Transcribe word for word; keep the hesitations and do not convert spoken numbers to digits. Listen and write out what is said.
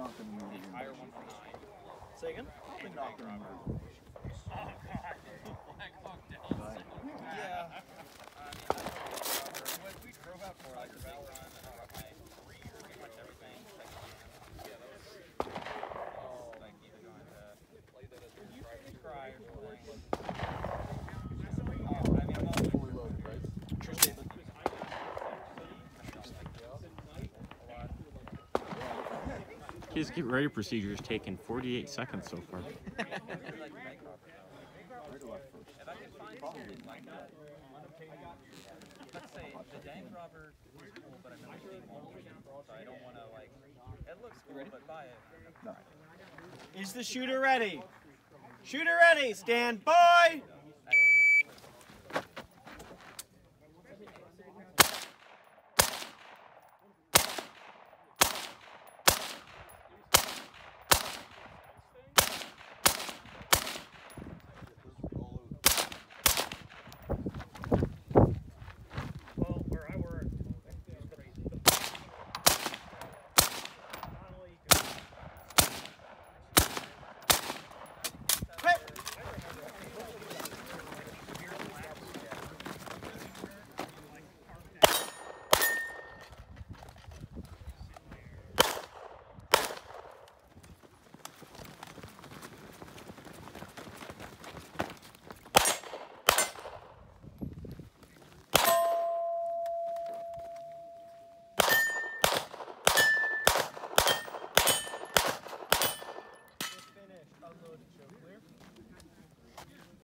not going to move. Higher one for nine. Say again? Probably not going to move. Oh, God. Black Hawk down. Right. Yeah. I mean, I don't know. What we drove out for, like, a big run, and I got my pretty much everything. Yeah, that was oh, like, either going to cry or something. Oh, I mean, I'm all Fully loaded, right? True statement. His get ready procedure is taking forty-eight seconds so far. Right to left first. If I could find something like that, let's say the dank robber is cool, but I've never seen one before, so I don't want to, like, it looks cool, but buy it. No. Is the shooter ready? Shooter ready. Stand by.